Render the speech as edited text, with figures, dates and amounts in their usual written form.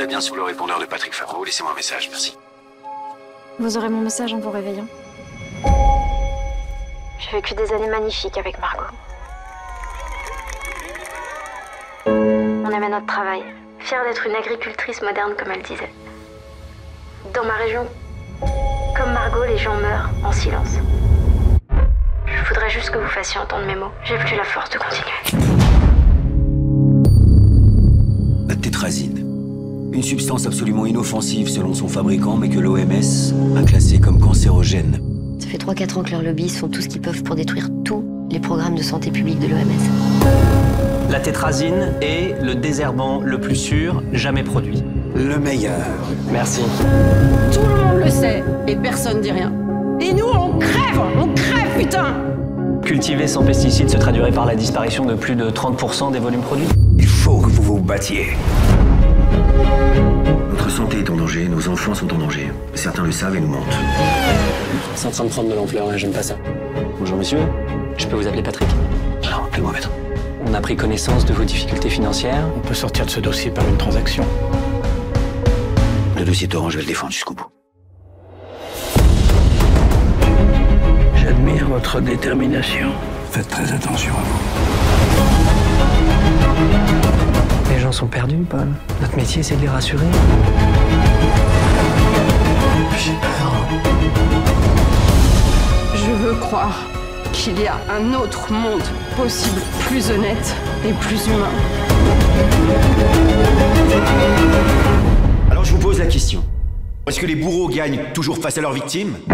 répondrai bien sur le répondeur de Patrick Favreau. Laissez-moi un message, merci. Vous aurez mon message en vous réveillant. J'ai vécu des années magnifiques avec Margot. On aimait notre travail, fière d'être une agricultrice moderne comme elle disait. Dans ma région, comme Margot, les gens meurent en silence. Je voudrais juste que vous fassiez entendre mes mots. J'ai plus la force de continuer. La tétrazine. Une substance absolument inoffensive selon son fabricant, mais que l'OMS a classée comme cancérogène. Ça fait 3-4 ans que leurs lobbyistes font tout ce qu'ils peuvent pour détruire tous les programmes de santé publique de l'OMS. La tétrazine est le désherbant le plus sûr jamais produit. Le meilleur. Merci. Tout le monde le sait et personne dit rien. Et nous, on crève, putain! Cultiver sans pesticides se traduirait par la disparition de plus de 30% des volumes produits. Il faut que vous vous battiez. Notre santé est en danger, nos enfants sont en danger. Certains le savent et nous mentent. C'est en train de prendre de l'ampleur, hein, j'aime pas ça. Bonjour monsieur, je peux vous appeler Patrick? Non, appelez-moi maître. On a pris connaissance de vos difficultés financières. On peut sortir de ce dossier par une transaction. Le dossier Torrent, je vais le défendre jusqu'au bout. J'admire votre détermination. Faites très attention à vous. Les gens sont perdus, Paul. Notre métier, c'est de les rassurer. J'ai peur. Je veux croire qu'il y a un autre monde possible, plus honnête et plus humain. Alors je vous pose la question. Est-ce que les bourreaux gagnent toujours face à leurs victimes ?